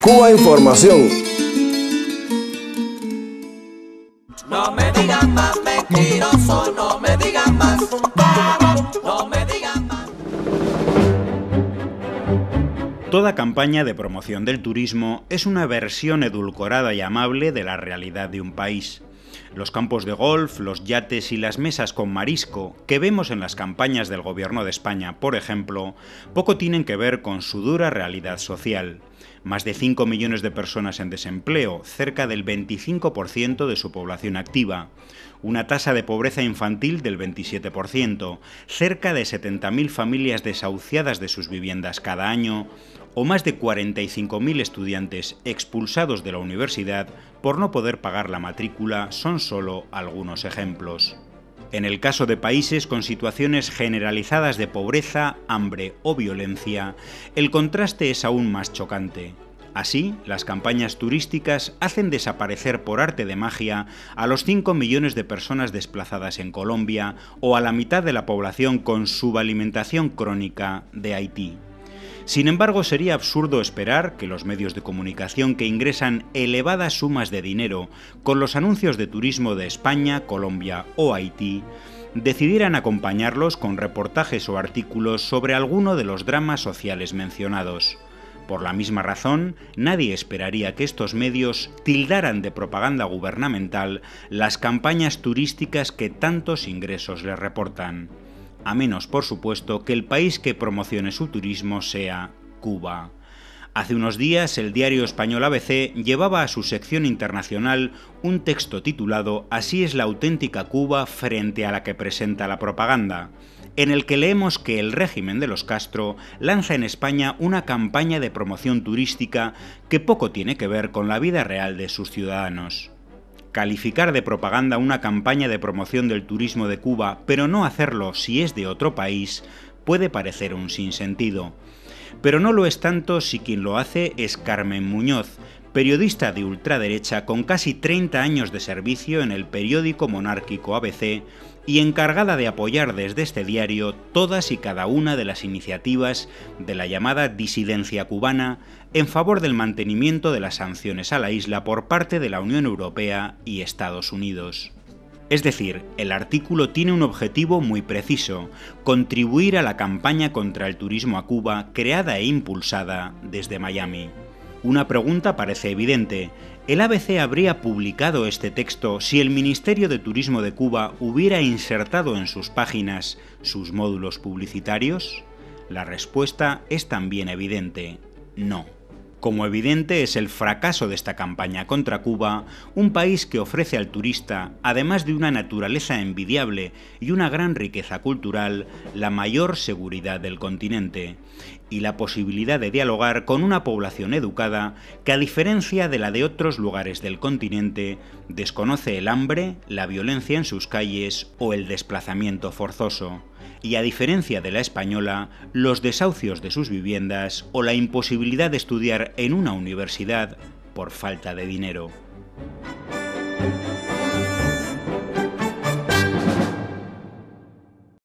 Cuba Información. No me digan más mentiroso, no me digan más, no me digan más. Toda campaña de promoción del turismo es una versión edulcorada y amable de la realidad de un país. Los campos de golf, los yates y las mesas con marisco que vemos en las campañas del Gobierno de España, por ejemplo, poco tienen que ver con su dura realidad social. Más de 5 millones de personas en desempleo, cerca del 25% de su población activa, una tasa de pobreza infantil del 27%, cerca de 70.000 familias desahuciadas de sus viviendas cada año, o más de 45.000 estudiantes expulsados de la universidad por no poder pagar la matrícula son solo algunos ejemplos. En el caso de países con situaciones generalizadas de pobreza, hambre o violencia, el contraste es aún más chocante. Así, las campañas turísticas hacen desaparecer por arte de magia a los 5 millones de personas desplazadas en Colombia o a la mitad de la población con subalimentación crónica de Haití. Sin embargo, sería absurdo esperar que los medios de comunicación que ingresan elevadas sumas de dinero con los anuncios de turismo de España, Colombia o Haití decidieran acompañarlos con reportajes o artículos sobre alguno de los dramas sociales mencionados. Por la misma razón, nadie esperaría que estos medios tildaran de propaganda gubernamental las campañas turísticas que tantos ingresos les reportan. A menos, por supuesto, que el país que promocione su turismo sea Cuba. Hace unos días, el diario español ABC llevaba a su sección internacional un texto titulado «Así es la auténtica Cuba frente a la que presenta la propaganda», en el que leemos que el régimen de los Castro lanza en España una campaña de promoción turística que poco tiene que ver con la vida real de sus ciudadanos. Calificar de propaganda una campaña de promoción del turismo de Cuba, pero no hacerlo si es de otro país, puede parecer un sinsentido. Pero no lo es tanto si quien lo hace es Carmen Muñoz, periodista de ultraderecha con casi 30 años de servicio en el periódico monárquico ABC y encargada de apoyar desde este diario todas y cada una de las iniciativas de la llamada disidencia cubana en favor del mantenimiento de las sanciones a la isla por parte de la Unión Europea y Estados Unidos. Es decir, el artículo tiene un objetivo muy preciso: contribuir a la campaña contra el turismo a Cuba creada e impulsada desde Miami. Una pregunta parece evidente: ¿el ABC habría publicado este texto si el Ministerio de Turismo de Cuba hubiera insertado en sus páginas sus módulos publicitarios? La respuesta es también evidente: no. Como evidente es el fracaso de esta campaña contra Cuba, un país que ofrece al turista, además de una naturaleza envidiable y una gran riqueza cultural, la mayor seguridad del continente, y la posibilidad de dialogar con una población educada que, a diferencia de la de otros lugares del continente, desconoce el hambre, la violencia en sus calles o el desplazamiento forzoso, y a diferencia de la española, los desahucios de sus viviendas o la imposibilidad de estudiar en una universidad por falta de dinero.